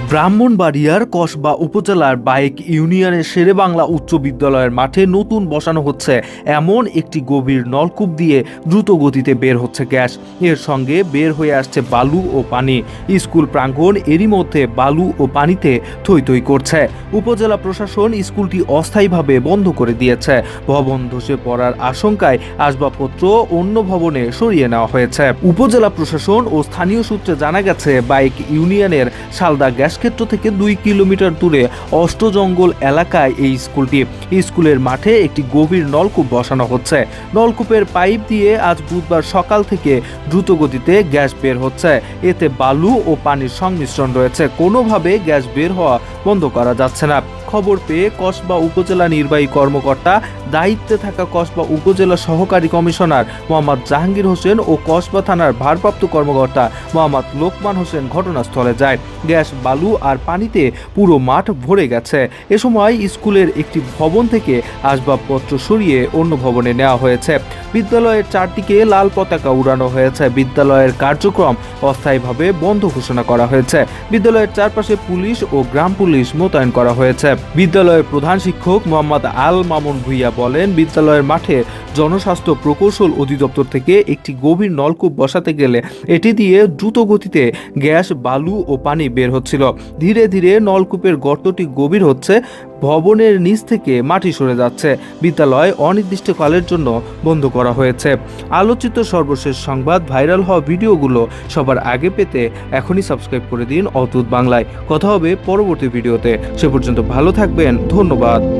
ব্রাহ্মণবাড়িয়ার কসবা উপজেলার বাইক ইউনিয়নের শেরেবাংলা উচ্চ বিদ্যালয়ের মাঠে নতুন বসানো হচ্ছে এমন একটি গভীর নলকূপ দিয়ে দ্রুত গতিতে বের হচ্ছে গ্যাস। এর সঙ্গে বের হয়ে আসছে বালু ও পানি। স্কুল প্রাঙ্গণ এরই মধ্যে বালু ও পানিতে থই থই করছে। উপজেলা প্রশাসন স্কুলটি অস্থায়ীভাবে বন্ধ করে দিয়েছে। ভবন ধসে পড়ার আশঙ্কায় আসবাবপত্র অন্য ভবনে সরিয়ে নেওয়া হয়েছে। উপজেলা প্রশাসন ও স্থানীয় সূত্রে জানা গেছে, বাইক ইউনিয়নের শালদা গ্যাসক্ষেত্র থেকে 2 কিলোমিটার দূরে অষ্টজঙ্গল এলাকায় এই স্কুলটি। স্কুলের মাঠে একটি গভীর নলকূপ বসানো হচ্ছে। নলকূপের পাইপ দিয়ে আজ বুধবার সকাল থেকে দ্রুত গতিতে গ্যাস বের হচ্ছে। এতে বালু ও পানির সংমিশ্রণ রয়েছে। কোনোভাবে গ্যাস বের হওয়া বন্ধ করা যাচ্ছে না। খবর পেয়ে কসবা উপজেলা নির্বাহী কর্মকর্তা, দায়িত্বে থাকা কসবা উপজেলা সহকারী কমিশনার মোহাম্মদ জাহাঙ্গীর হোসেন ও কসবা থানার ভারপ্রাপ্ত কর্মকর্তা মোহাম্মদ লোকমান হোসেন ঘটনাস্থলে যায়। গ্যাস, বালু আর পানিতে পুরো মাঠ ভরে গেছে। এ সময় স্কুলের একটি ভবন থেকে আসবাবপত্র সরিয়ে অন্য ভবনে নেওয়া হয়েছে। বিদ্যালয়ের চারদিকে লাল পতাকা উড়ানো হয়েছে। বিদ্যালয়ের কার্যক্রম অস্থায়ীভাবে বন্ধ ঘোষণা করা হয়েছে। বিদ্যালয়ের চারপাশে পুলিশ ও গ্রাম পুলিশ মোতায়েন করা হয়েছে। বিদ্যালয়ের প্রধান শিক্ষক মোহাম্মদ আল মামুন ভুইয়া বলেন, বিদ্যালয়ের মাঠে জনস্বাস্থ্য প্রকৌশল অধিদপ্তর থেকে একটি গভীর নলকূপ বসাতে গেলে এটি দিয়ে দ্রুত গতিতে গ্যাস, বালু ও পানি বের হচ্ছিল। ধীরে ধীরে নলকূপের গর্তটি গভীর হচ্ছে। ভবনের নিচ থেকে মাটি সরে যাচ্ছে। বিদ্যালয় অনির্দিষ্টকালের জন্য বন্ধ করা হয়েছে। আলোচিত সর্বশেষ সংবাদ, ভাইরাল হওয়া ভিডিওগুলো সবার আগে পেতে এখনই সাবস্ক্রাইব করে দিন অদ্ভুত বাংলায়। কথা হবে পরবর্তী ভিডিওতে। সে পর্যন্ত ভালো থাকবেন। ধন্যবাদ।